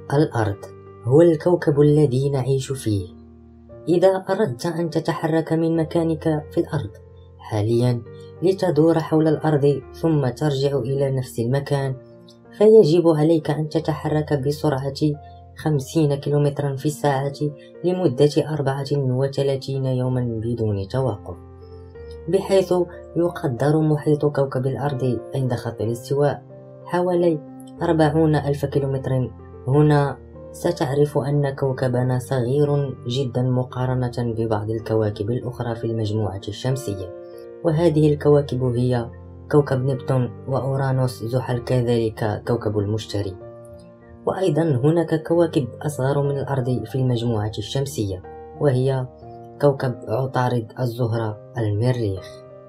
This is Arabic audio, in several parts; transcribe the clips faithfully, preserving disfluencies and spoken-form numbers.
الأرض هو الكوكب الذي نعيش فيه. إذا أردت أن تتحرك من مكانك في الأرض حاليا لتدور حول الأرض ثم ترجع إلى نفس المكان، فيجب عليك أن تتحرك بسرعة خمسين كيلومترا في الساعة لمدة أربعة وثلاثين يوما بدون توقف، بحيث يقدر محيط كوكب الأرض عند خط الاستواء حوالي أربعون ألف كيلومتر. هنا ستعرف أن كوكبنا صغير جدا مقارنة ببعض الكواكب الأخرى في المجموعة الشمسية، وهذه الكواكب هي كوكب نبتون وأورانوس، زحل، كذلك كوكب المشتري. وأيضا هناك كواكب أصغر من الأرض في المجموعة الشمسية، وهي كوكب عطارد، الزهرة، المريخ.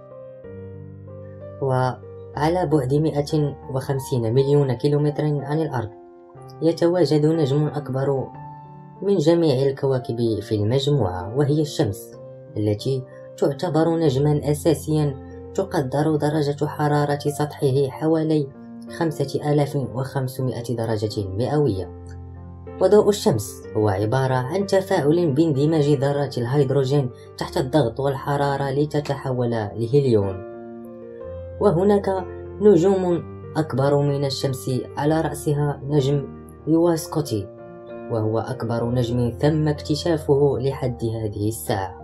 وعلى بعد مئة وخمسين مليون كيلومتر عن الأرض يتواجد نجم أكبر من جميع الكواكب في المجموعة، وهي الشمس، التي تعتبر نجما أساسيا تقدر درجة حرارة سطحه حوالي خمسة آلاف وخمسمائة درجة مئوية. وضوء الشمس هو عبارة عن تفاعل باندماج ذرات الهيدروجين تحت الضغط والحرارة لتتحول لهيليوم. وهناك نجوم أكبر من الشمس، على رأسها نجم يوا سكوتي، وهو أكبر نجم تم اكتشافه لحد هذه الساعة،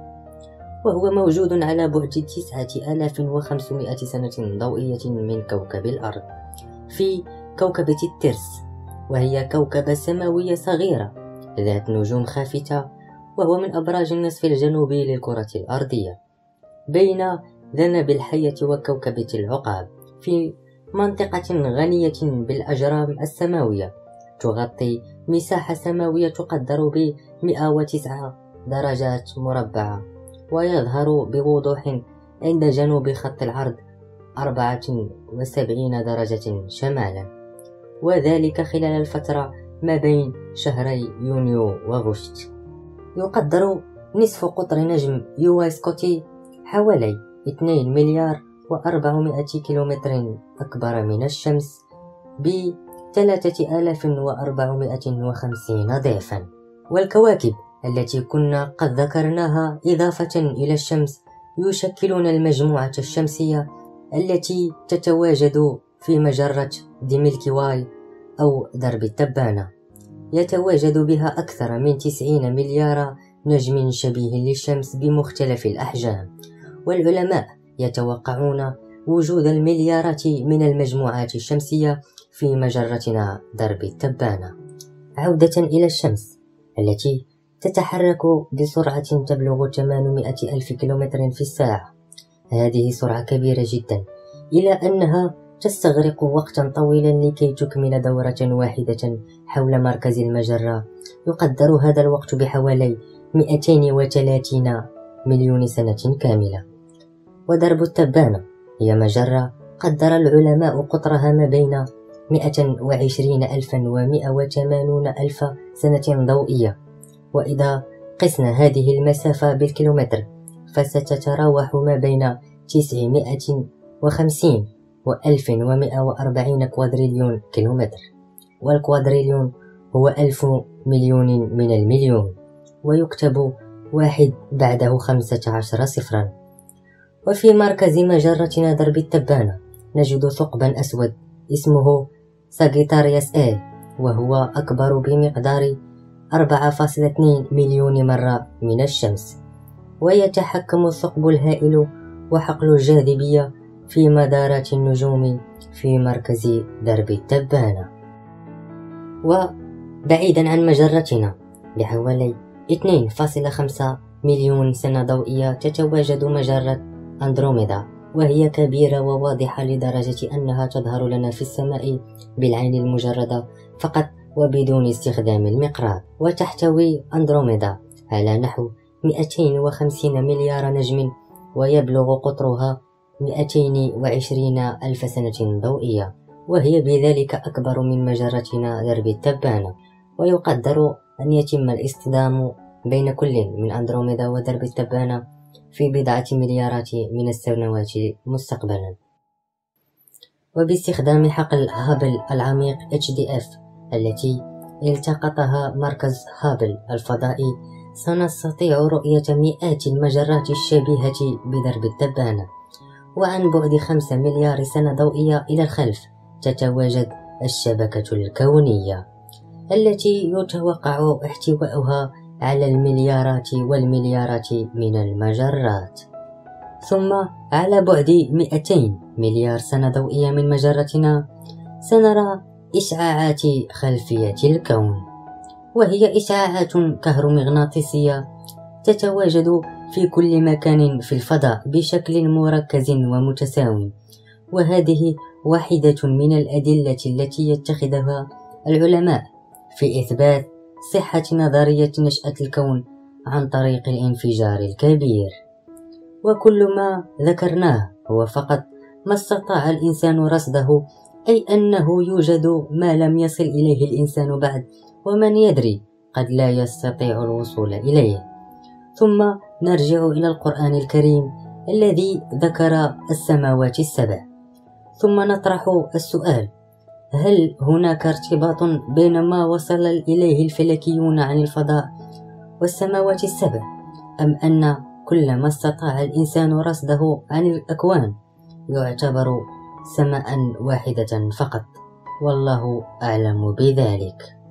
وهو موجود على بعد تسعة آلاف وخمسمائة سنة ضوئية من كوكب الأرض في كوكبة الترس، وهي كوكبة سماوية صغيرة ذات نجوم خافتة، وهو من أبراج النصف الجنوبي للكرة الأرضية بين ذنب الحية وكوكبة العقاب، في منطقة غنية بالأجرام السماوية تغطي مساحة سماوية تقدر ب مئة وتسعة درجات مربعة، ويظهر بوضوح عند جنوب خط العرض أربعة وسبعين درجة شمالا، وذلك خلال الفترة ما بين شهري يونيو وغشت. يقدر نصف قطر نجم يوا سكوتي حوالي اثنين مليار وأربعمائة كيلومتر أكبر من الشمس ب ثلاثة آلاف وأربعمائة وخمسين ضعفا. والكواكب التي كنا قد ذكرناها إضافة إلى الشمس يشكلون المجموعة الشمسية التي تتواجد في مجرة دي ميلكي واي أو درب التبانة. يتواجد بها أكثر من تسعين مليار نجم شبيه للشمس بمختلف الأحجام، والعلماء يتوقعون وجود المليارات من المجموعات الشمسية في مجرتنا درب التبانة. عودة إلى الشمس التي تتحرك بسرعة تبلغ ثمانمائة ألف كيلومتر في الساعة، هذه سرعة كبيرة جدا، إلى أنها تستغرق وقتا طويلا لكي تكمل دورة واحدة حول مركز المجرة. يقدر هذا الوقت بحوالي مئتين وثلاثين مليون سنة كاملة. ودرب التبانة هي مجرة قدر العلماء قطرها ما بين مئة وعشرين ألفا ومئة وثمانون ألف سنة ضوئية، وإذا قسنا هذه المسافة بالكيلومتر فستتراوح ما بين تسعمائة وخمسين وألف ومئة وأربعين كوادريليون كيلومتر، والكوادريليون هو ألف مليون من المليون، ويكتب واحد بعده خمسة عشر صفرا. وفي مركز مجرتنا درب التبانة نجد ثقبا أسود اسمه ساجيتاريوس A، وهو أكبر بمقدار أربعة فاصلة اثنين مليون مرة من الشمس، ويتحكم الثقب الهائل وحقل الجاذبية في مدارات النجوم في مركز درب التبانة. وبعيدا عن مجرتنا بحوالي اثنين فاصلة خمسة مليون سنة ضوئية تتواجد مجرة أندروميدا، وهي كبيرة وواضحة لدرجة أنها تظهر لنا في السماء بالعين المجردة فقط وبدون استخدام المقراض. وتحتوي أندروميدا على نحو مئتين وخمسين مليار نجم، ويبلغ قطرها مئتين وعشرين ألف سنة ضوئية، وهي بذلك أكبر من مجرتنا درب التبانة. ويقدر أن يتم الاصطدام بين كل من أندروميدا ودرب التبانة في بضعة مليارات من السنوات مستقبلا. وباستخدام حقل هابل العميق إتش دي إف التي التقطها مركز هابل الفضائي سنستطيع رؤية مئات المجرات الشبيهة بدرب التبانة. وعن بعد خمسة مليار سنة ضوئية إلى الخلف تتواجد الشبكة الكونية التي يتوقع احتواؤها على المليارات والمليارات من المجرات. ثم على بعد مئتين مليار سنة ضوئية من مجرتنا سنرى إشعاعات خلفية الكون، وهي إشعاعات كهرومغناطيسية تتواجد في كل مكان في الفضاء بشكل مركز ومتساوي. وهذه واحدة من الأدلة التي يتخذها العلماء في إثبات صحة نظرية نشأة الكون عن طريق الانفجار الكبير. وكل ما ذكرناه هو فقط ما استطاع الإنسان رصده، أي أنه يوجد ما لم يصل إليه الإنسان بعد، ومن يدري قد لا يستطيع الوصول إليه. ثم نرجع إلى القرآن الكريم الذي ذكر السماوات السبع، ثم نطرح السؤال: هل هناك ارتباط بين ما وصل إليه الفلكيون عن الفضاء والسماوات السبع، أم أن كل ما استطاع الإنسان رصده عن الأكوان يعتبر سماء واحدة فقط؟ والله أعلم بذلك.